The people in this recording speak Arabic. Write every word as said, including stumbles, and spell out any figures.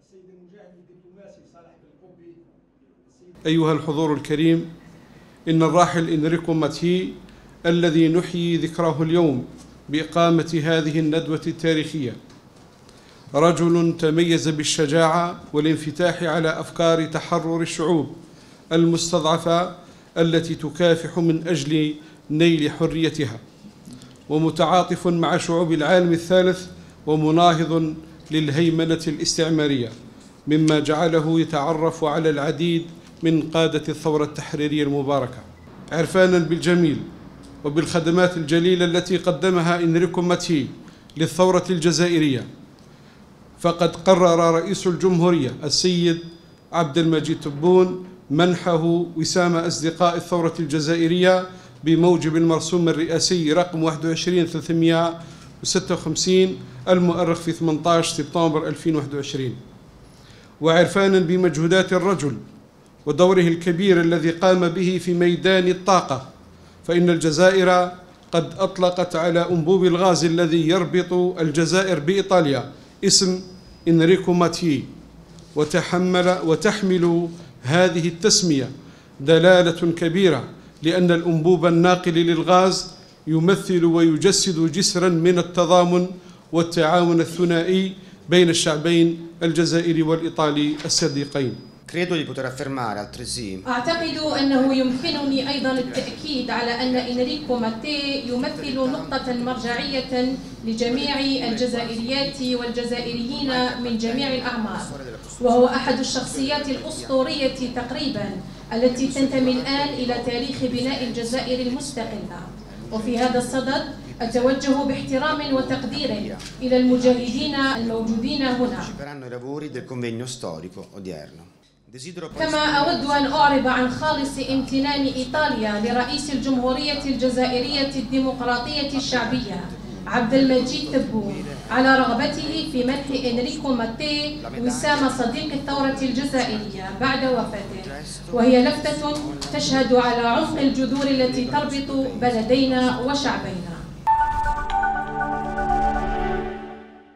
أيها الحضور الكريم، إن الراحل إنريكو ماتيي الذي نحيي ذكراه اليوم بإقامة هذه الندوة التاريخية رجل تميز بالشجاعة والانفتاح على أفكار تحرر الشعوب المستضعفة التي تكافح من أجل نيل حريتها، ومتعاطف مع شعوب العالم الثالث ومناهض للهيمنة الاستعمارية، مما جعله يتعرف على العديد من قادة الثورة التحريرية المباركة. عرفانا بالجميل وبالخدمات الجليلة التي قدمها إنريكو ماتيي للثورة الجزائرية، فقد قرر رئيس الجمهورية السيد عبد المجيد تبون منحه وسام أصدقاء الثورة الجزائرية بموجب المرسوم الرئاسي رقم واحد وعشرين ثلاثمئة وستة وخمسين المؤرخ في ثمانية عشر سبتمبر ألفين وواحد وعشرين. وعرفانا بمجهودات الرجل ودوره الكبير الذي قام به في ميدان الطاقة، فإن الجزائر قد أطلقت على أنبوب الغاز الذي يربط الجزائر بإيطاليا اسم إنريكو ماتيي، وتحمل وتحمل هذه التسمية دلالة كبيرة، لأن الأنبوب الناقل للغاز يمثل ويجسد جسرا من التضامن والتعاون الثنائي بين الشعبين الجزائري والإيطالي الصديقين. أعتقد أنه يمكنني أيضا التأكيد على أن إنريكو ماتيي يمثل نقطة مرجعية لجميع الجزائريات والجزائريين من جميع الأعمار، وهو أحد الشخصيات الأسطورية تقريبا التي تنتمي الآن إلى تاريخ بناء الجزائر المستقلة. وفي هذا الصدد أتوجه باحترام وتقدير إلى المجاهدين الموجودين هنا. كما أود أن أعرب عن خالص امتنان إيطاليا لرئيس الجمهورية الجزائرية الديمقراطية الشعبية عبد المجيد تبون على رغبته في منح إنريكو ماتيي وسام صديق الثورة الجزائرية بعد وفاته، وهي لفتة تشهد على عمق الجذور التي تربط بلدينا وشعبينا.